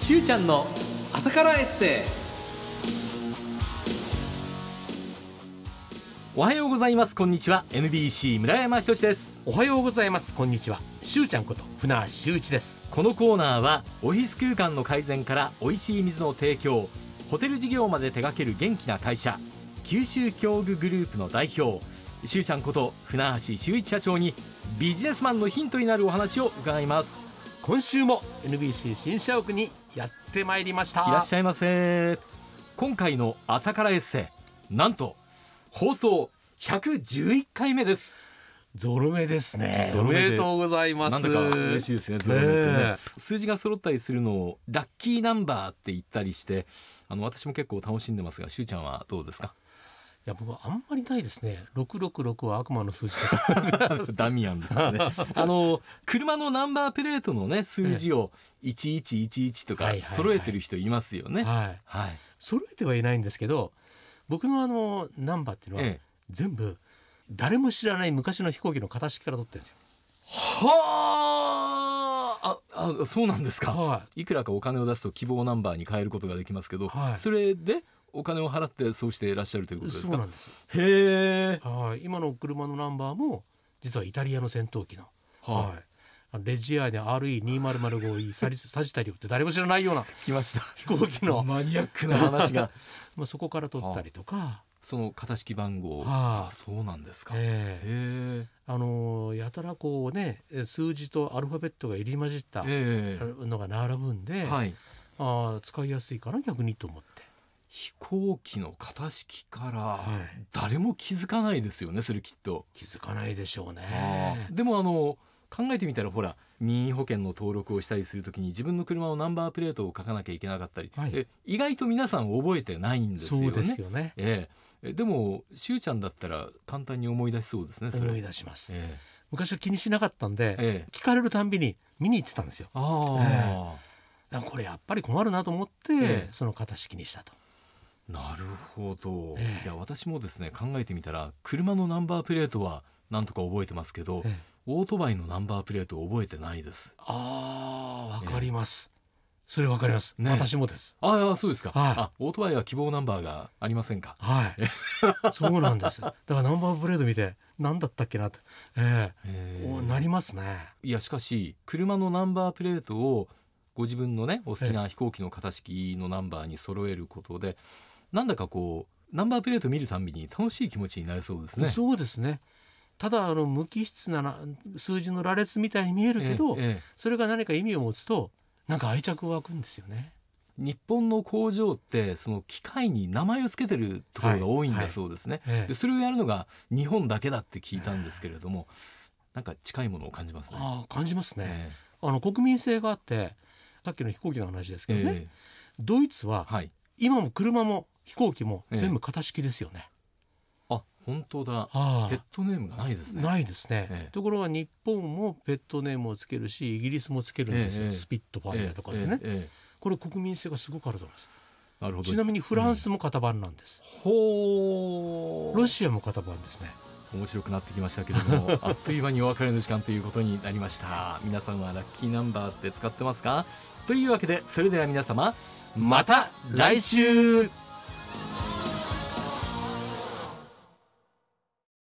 しゅうちゃんの朝からエッセイ。 おはようございます。こんにちは。 NBC 村山仁です。 おはようございます。こんにちは。しゅうちゃんこと船橋修一です。 このコーナーはオフィス空間の改善から美味しい水の提供、ホテル事業まで手掛ける元気な会社、九州教具グループの代表、しゅうちゃんこと船橋修一社長にビジネスマンのヒントになるお話を伺います。 今週も NBC 新社屋にやってまいりました。 いらっしゃいませ。今回の朝からエッセイ、なんと放送111回目です。 ゾロ目ですね。おゾロ目でめでとうございます。 なんだか嬉しいですね。ゾロ目ってね、数字が揃ったりするのをラッキーナンバーって言ったりして、私も結構楽しんでますが、しゅうちゃんはどうですか？ いや、僕はあんまりないですね。666は悪魔の数字ダミアンですね。車のナンバープレートのね、数字を1111とか揃えてる人いますよね。 はいはい。 揃えてはいないんですけど、僕のナンバーっていうのは全部誰も知らない昔の飛行機の型式から取ってるんですよ。 はあ、そうなんですか。 はい。 いくらかお金を出すと希望ナンバーに変えることができますけど、 はい、 それでお金を払ってそうしていらっしゃるということですか？ そうなんです。 へえ。 はい。今の車のナンバーも実はイタリアの戦闘機の、 はい 、レジアーで RE2005E サジタリオって誰も知らないような来ました飛行機のマニアックな話がまあそこから取ったりとか、 その型式番号、そうなんですか。 へえ。やたらこうね、数字とアルファベットが入り混じったのが並ぶんで、使いやすいかな逆にと思って。 飛行機の型式から誰も気づかないですよね、それきっと。 気づかないでしょうね。 でも考えてみたら、ほら任意保険の登録をしたりするときに自分の車のナンバープレートを書かなきゃいけなかったり、意外と皆さん覚えてないんですよね。 そうですよね。 でもしゅうちゃんだったら簡単に思い出しそうですね。それ思い出します。昔は気にしなかったんで、聞かれるたんびに見に行ってたんですよ。だからこれやっぱり困るなと思って、その型式にしたと。 なるほど。いや、私もですね、考えてみたら車のナンバープレートはなんとか覚えてますけど、オートバイのナンバープレートを覚えてないです。 わかります。それわかります、私もです。 そうですか。オートバイは希望ナンバーがありませんか？ そうなんです。だからナンバープレート見て何だったっけなって、なりますね。 いや、しかし車のナンバープレートをご自分のね、お好きな飛行機の型式のナンバーに揃えることで、なんだかこうナンバープレート見るたんびに楽しい気持ちになれそうですね。 そうですね。ただ無機質な数字の羅列みたいに見えるけど、それが何か意味を持つとなんか愛着湧くんですよね。 日本の工場ってその機械に名前を付けてるところが多いんだそうですね。でそれをやるのが日本だけだって聞いたんですけれども、なんか近いものを感じますね。 感じますね。国民性があって、さっきの飛行機の話ですけどね、ドイツは、今も車も飛行機も全部型式ですよね。 本当だ。ペットネームがないですね。 ないですね。ところが日本もペットネームをつけるし、イギリスもつけるんですよ。スピットファイアとかですね。これ国民性がすごくあると思います。 なるほど。 ちなみにフランスも型番なんです。ロシアも型番ですね。 面白くなってきましたけれどもあっという間にお別れの時間ということになりました。皆さんはラッキーナンバーって使ってますか？というわけで、それでは皆様、また来週。